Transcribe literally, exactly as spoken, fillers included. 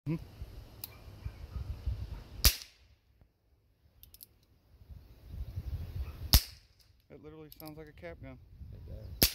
Hmm? It literally sounds like a cap gun. It does.